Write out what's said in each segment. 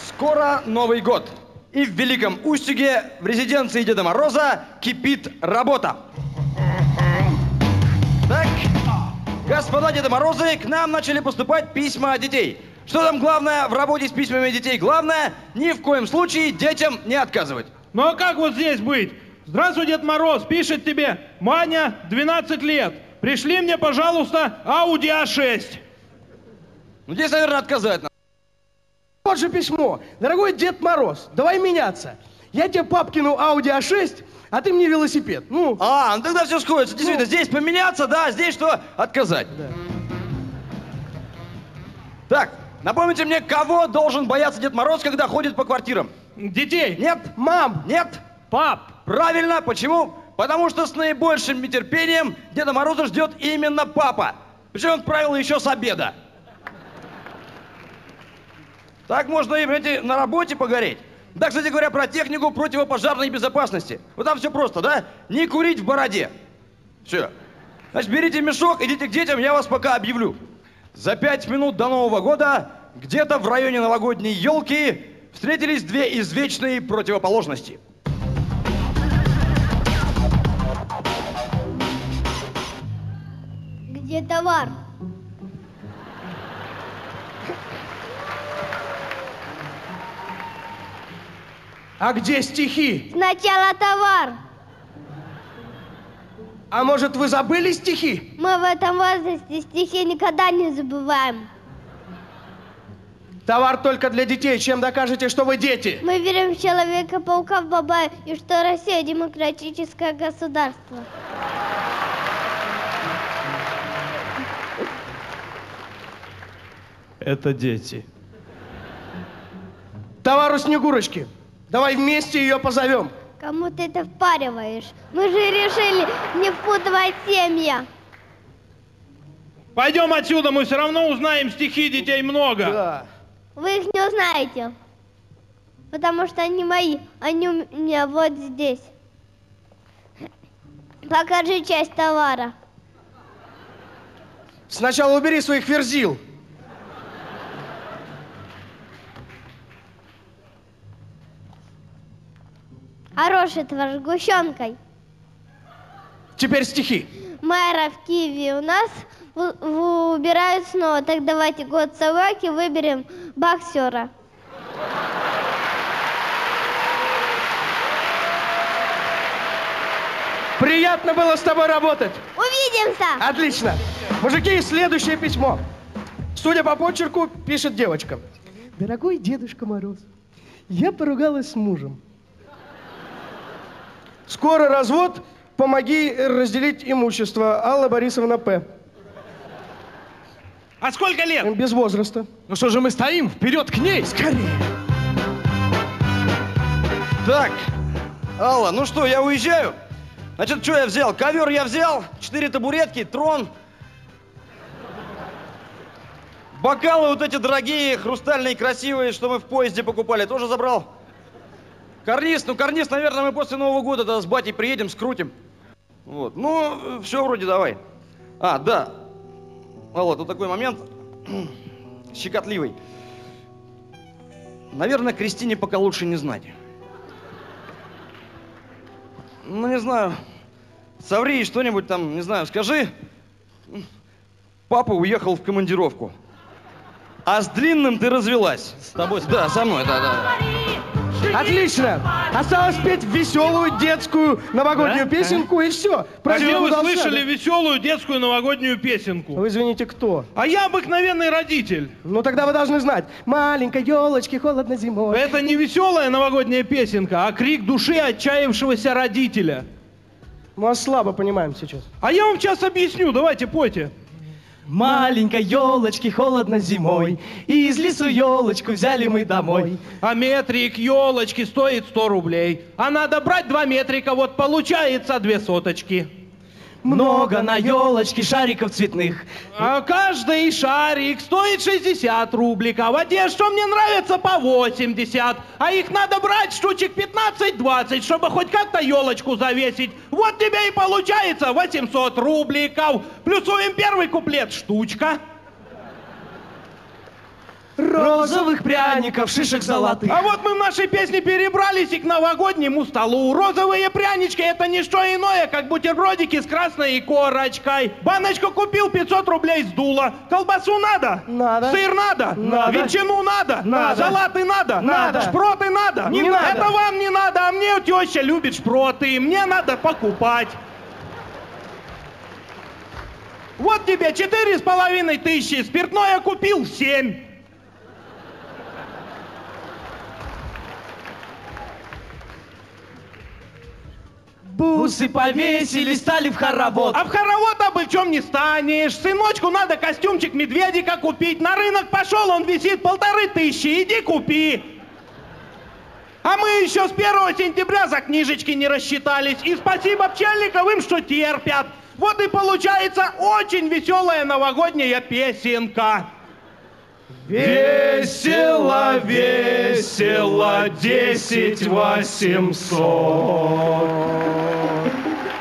Скоро Новый год. И в Великом Устюге, в резиденции Деда Мороза, кипит работа. Так, господа Деда Морозы, к нам начали поступать письма от детей. Что там главное в работе с письмами детей? Главное, ни в коем случае детям не отказывать. Ну а как вот здесь быть? Здравствуй, Дед Мороз, пишет тебе Маня, 12 лет. Пришли мне, пожалуйста, Audi A6. Ну, здесь, наверное, отказать надо. Вот же письмо. Дорогой Дед Мороз, давай меняться. Я тебе папкину Audi A6, а ты мне велосипед. Ну тогда все сходится. Действительно, здесь поменяться, да, здесь что? Отказать. Да. Так, напомните мне, кого должен бояться Дед Мороз, когда ходит по квартирам? Детей. Нет. Мам. Нет. Пап. Правильно. Почему? Потому что с наибольшим нетерпением Деда Мороза ждет именно папа. Причем, как правило, еще с обеда. Так можно и, понимаете, на работе погореть. Да, кстати говоря, про технику противопожарной безопасности. Вот там все просто, да? Не курить в бороде. Все. Значит, берите мешок, идите к детям, я вас пока объявлю. За 5 минут до Нового года где-то в районе новогодней елки встретились две извечные противоположности. Где товар? А где стихи? Сначала товар. А может, вы забыли стихи? Мы в этом возрасте стихи никогда не забываем. Товар только для детей. Чем докажете, что вы дети? Мы верим в Человека-паука, в Бабая и что Россия демократическое государство. Это дети. Товар у Снегурочки. Давай вместе ее позовем. Кому ты это впариваешь? Мы же решили не впутывать семья. Пойдем отсюда, мы все равно узнаем, стихи детей много. Да. Вы их не узнаете. Потому что они мои. Они у меня вот здесь. Покажи часть товара. Сначала убери своих верзил. Хороший товар, сгущенкой. Теперь стихи. Мэра в Киеве у нас убирают снова. Так давайте год собаки выберем боксера. Приятно было с тобой работать. Увидимся! Отлично. Мужики, следующее письмо. Судя по почерку, пишет девочка. Дорогой Дедушка Мороз, я поругалась с мужем. Скоро развод, помоги разделить имущество. Алла Борисовна П. А сколько лет? Без возраста. Ну что же мы стоим? Вперед к ней! Скорее. Так, Алла, ну что, я уезжаю? Значит, что я взял? Ковер я взял, 4 табуретки, трон. Бокалы вот эти дорогие, хрустальные, красивые, что мы в поезде покупали, тоже забрал. Карниз, наверное, мы после Нового года тогда с батей приедем, скрутим. Вот, ну, все вроде давай. А, да. Алла, тут такой момент щекотливый. Наверное, Кристине пока лучше не знать. Ну, не знаю, соври ей что-нибудь там, не знаю, скажи. Папа уехал в командировку. А с длинным ты развелась. С тобой? Да, со мной, да. Отлично. Осталось петь веселую детскую новогоднюю песенку, и все. А где вы слышали веселую детскую новогоднюю песенку? Вы извините, кто? А я обыкновенный родитель. Ну тогда вы должны знать. Маленькой елочки холодно зимой. Это не веселая новогодняя песенка, а крик души отчаявшегося родителя. Мы вас слабо понимаем сейчас. А я вам сейчас объясню, давайте пойте. Маленькой елочки холодно зимой, и из лесу елочку взяли мы домой. А метрик елочки стоит 100 рублей. А надо брать 2 метрика, вот получается 2 соточки. Много на елочке шариков цветных. А каждый шарик стоит 60 рубликов. А те, что мне нравятся, по 80. А их надо брать штучек 15-20, чтобы хоть как-то елочку завесить. Вот тебе и получается 800 рубликов. Плюсуем первый куплет, штучка. Розовых пряников, шишек золотых. А вот мы в нашей песне перебрались и к новогоднему столу. Розовые прянички — это не что иное, как бутербродики с красной корочкой. Баночку купил, 500 рублей сдуло. Колбасу надо? Надо. Сыр надо? Надо. Ветчину надо? Надо. Салаты надо? Надо. Шпроты надо? Не надо. Это вам не надо, а мне теща любит шпроты. Мне надо покупать. Вот тебе 4500, спиртное купил 7. Бусы повесили, стали в хоровод. А в хоровод обычем не станешь. Сыночку надо костюмчик медведика купить. На рынок пошел, он висит 1500. Иди купи. А мы еще с 1 сентября за книжечки не рассчитались. И спасибо Пчельниковым, что терпят. Вот и получается очень веселая новогодняя песенка. Весело, весело, 10 800.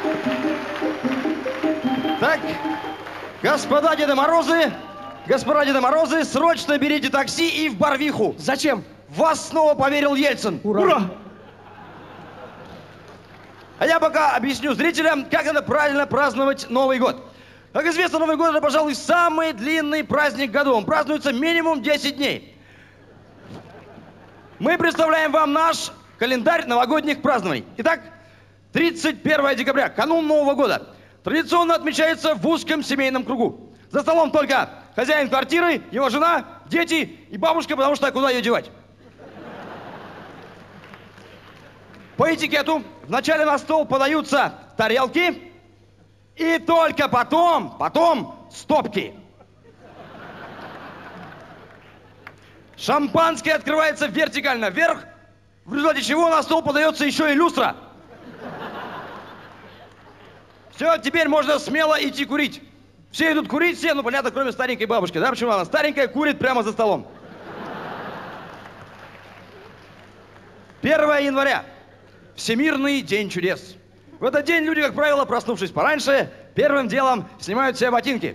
Так, господа Деды Морозы, срочно берите такси и в Барвиху. Зачем? В вас снова поверил Ельцин. Ура! А я пока объясню зрителям, как надо правильно праздновать Новый год. Как известно, Новый год — это, пожалуй, самый длинный праздник в году. Он празднуется минимум 10 дней. Мы представляем вам наш календарь новогодних празднований. Итак, 31 декабря, канун Нового года, традиционно отмечается в узком семейном кругу. За столом только хозяин квартиры, его жена, дети и бабушка, потому что куда ее девать? По этикету вначале на стол подаются тарелки, и только потом стопки. Шампанское открывается вертикально вверх, в результате чего на стол подается еще и люстра. Все, теперь можно смело идти курить. Все идут курить, все, ну понятно, кроме старенькой бабушки. Да, почему она старенькая курит прямо за столом? 1 января. Всемирный день чудес. В этот день люди, как правило, проснувшись пораньше, первым делом снимают себе ботинки.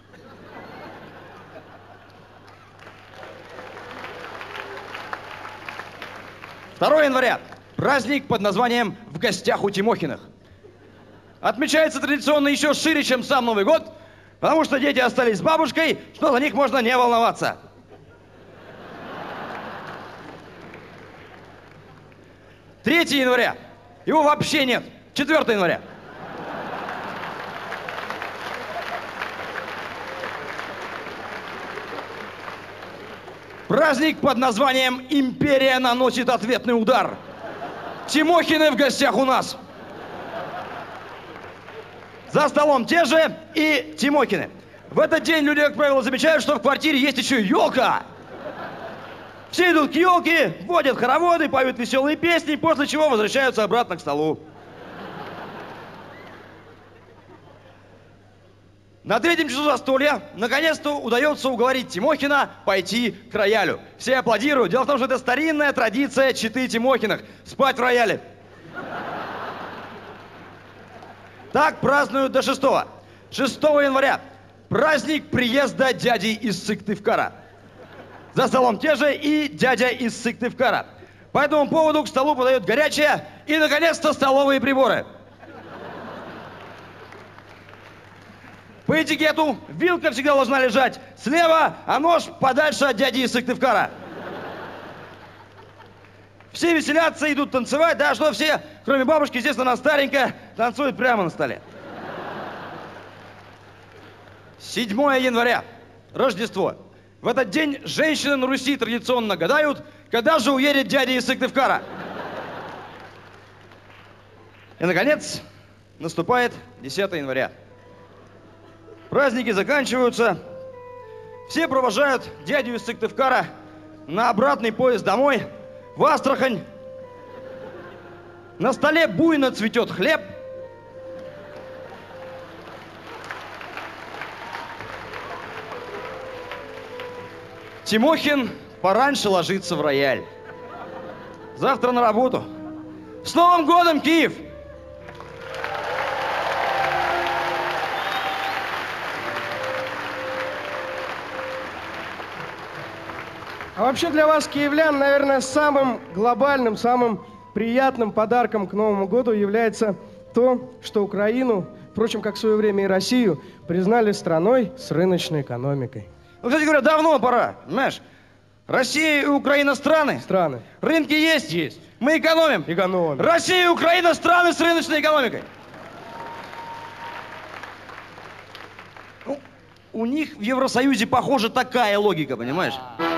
Второе января. Праздник под названием «В гостях у Тимохиных». Отмечается традиционно еще шире, чем сам Новый год, потому что дети остались с бабушкой, что за них можно не волноваться. 3 января. Его вообще нет. 4 января. Праздник под названием «Империя наносит ответный удар». Тимохины в гостях у нас. За столом те же и Тимохины. В этот день люди, как правило, замечают, что в квартире есть еще и елка. Все идут к елке, водят хороводы, поют веселые песни, после чего возвращаются обратно к столу. На 3-м часу застолья наконец-то удается уговорить Тимохина пойти к роялю. Все аплодируют. Дело в том, что это старинная традиция четы Тимохиных – спать в рояле. Так празднуют до 6-го. 6 января – праздник приезда дяди из Сыктывкара. За столом те же и дядя из Сыктывкара. По этому поводу к столу подают горячее и, наконец-то, столовые приборы. По этикету вилка всегда должна лежать слева, а нож подальше от дяди из Сыктывкара. Все веселятся, идут танцевать, да, что все, кроме бабушки, естественно, она старенькая, танцует прямо на столе. 7 января. Рождество. В этот день женщины на Руси традиционно гадают, когда же уедет дядя из Сыктывкара. И, наконец, наступает 10 января. Праздники заканчиваются. Все провожают дядю из Сыктывкара на обратный поезд домой, в Астрахань. На столе буйно цветет хлеб. Тимохин пораньше ложится в рояль. Завтра на работу. С Новым годом, Киев! А вообще для вас, киевлян, наверное, самым глобальным, самым приятным подарком к Новому году является то, что Украину, впрочем, как в свое время и Россию, признали страной с рыночной экономикой. Ну, кстати говоря, давно пора, понимаешь? Россия и Украина страны. Страны. Рынки есть? Есть. Мы экономим. Экономим. Россия и Украина страны с рыночной экономикой. Ну, у них в Евросоюзе, похоже, такая логика, понимаешь?